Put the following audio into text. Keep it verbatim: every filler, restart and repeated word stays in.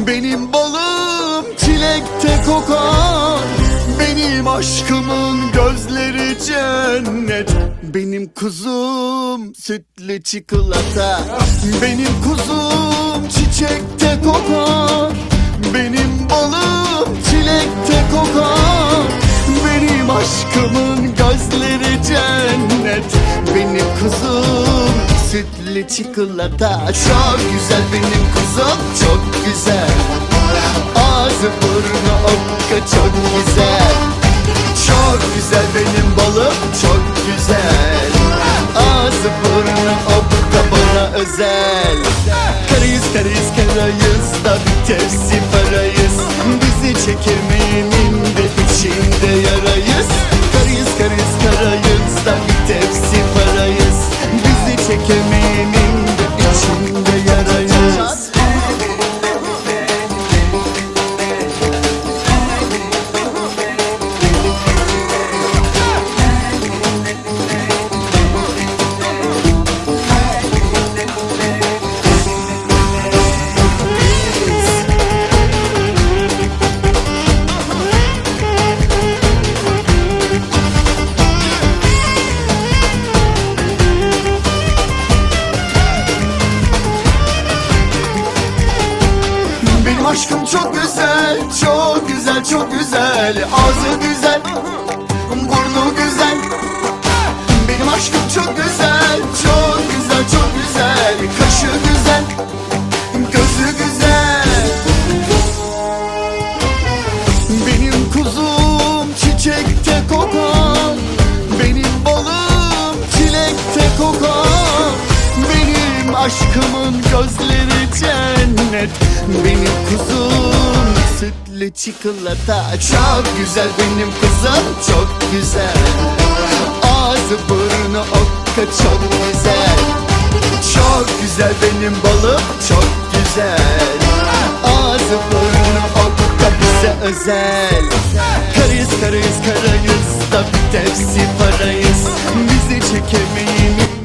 Benim balım çilekte kokar, benim aşkımın gözleri cennet. Benim kuzum sütlü çikolata, benim kuzum çiçekte kokar. Benim balım çilekte kokar, benim aşkımın gözleri cennet. Benim kuzum sütlü çikolata. Çok güzel benim kuzum, çok güzel. Ağzı burnu okka, çok güzel. Çok güzel benim balım, çok güzel. Ağzı burnu okka, bana özel. Karayız karayız karayız da bir tepsi parayız. Bizi çekemeyenin de içinde yarayız. Karayız karayız karayız da bir tepsi parayız. Bizi çekemeyenin de içinde yarayız. Aşkım çok güzel, çok güzel, çok güzel. Ağzı güzel, burnu güzel. Benim aşkım çok güzel, çok güzel, çok güzel. Kaşı güzel, gözü güzel. Benim kuzum çiçekte kokar, benim balım çilekte kokar. Benim aşkımın gözleri cennet. Benim kuzum sütlü çikolata. Çok güzel benim kızım, çok güzel. Ağzı burnu okka, çok güzel. Çok güzel benim balım, çok güzel. Ağzı burnu okka, bize özel. Karayız karayız karayız da bir tepsi parayız. Bizi çekemeyin